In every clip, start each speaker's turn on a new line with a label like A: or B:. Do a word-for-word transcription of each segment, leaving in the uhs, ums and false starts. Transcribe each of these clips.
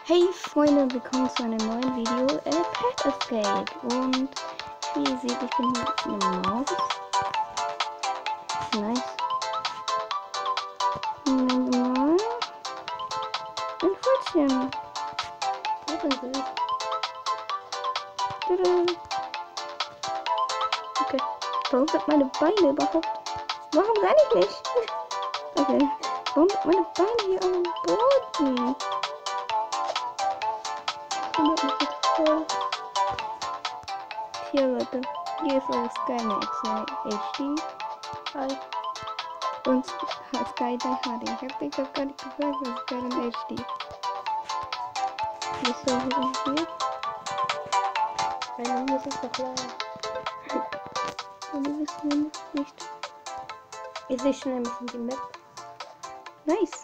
A: Hey Freunde, willkommen zu einem neuen Video, äh, Pet Escape. Und wie ihr seht, ich bin hier mit einer Maus. Nice. Und dann ein Pfötchen. Das ist süß. Okay. Warum sind meine Beine überhaupt? Warum renne ich nicht? Okay. Warum sind meine Beine hier am Boden? Hier Leute, hier ist eure Dissconet H D. Hi. Und Skyline H D. Ich hab dich doch gar nicht gefragt, was ist Skyline H D? Wieso hier? Meine Musik ist doch leer. Und wir wissen nicht. Ich sehe schnell ein bisschen die Map. Nice.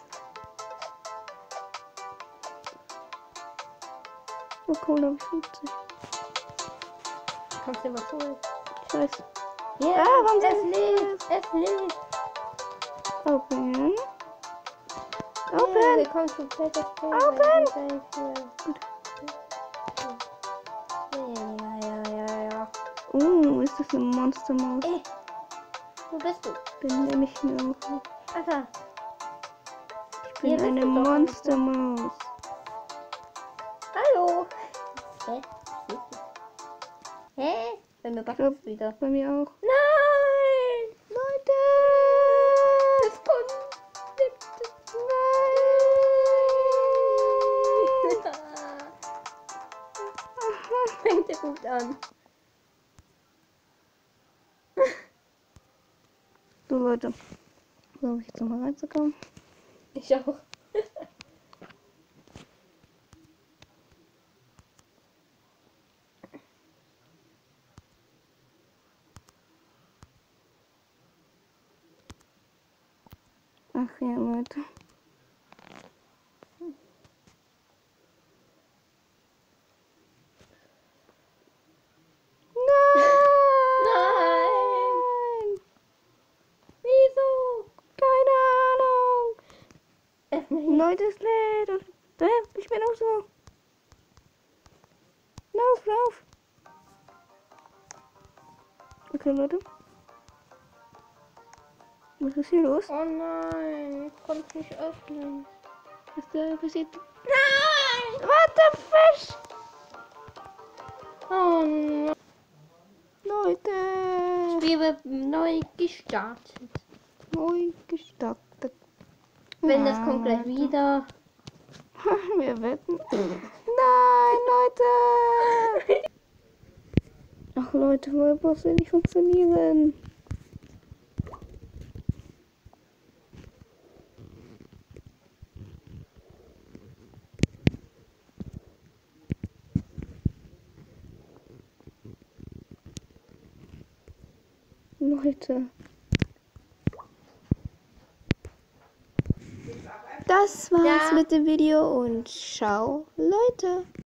A: Oh cool, hab ich fünfzig. Kannst du dir was holen? Ich weiß. Ja, yeah, ah, warum es lebt? Es lebt. Open. Open. Yeah, willkommen zu Pet Escape. Open. Gut. Ja, ja, ja, ja. Oh, ist das eine Monstermaus? Ey. Wo bist du? Bin nämlich nur. Alter. Ich bin Hier eine Monstermaus. Hallo. Hä? Hä? Bei mir backt es wieder. Bei mir auch. Nein! Leute! Es kommt. Nein! Fängt ja gut an. So Leute. Versuche ich jetzt nochmal reinzukommen. Ich auch. Ach ja, Leute. Nein! Nein! Wieso? Keine Ahnung. Leute, es lädt. Und ich bin auch so. Lauf, lauf. Okay, Leute. Was ist hier los? Oh nein, ich konnte es nicht öffnen. Was ist da passiert? Nein! What the fish? Oh nein. Leute! Spiel wird neu gestartet. Neu gestartet. Wenn das kommt gleich wieder. Wir wetten. Nein, Leute! Ach Leute, Roblox will nicht funktionieren. Leute. Das war's ja. mit dem Video und ciao, Leute.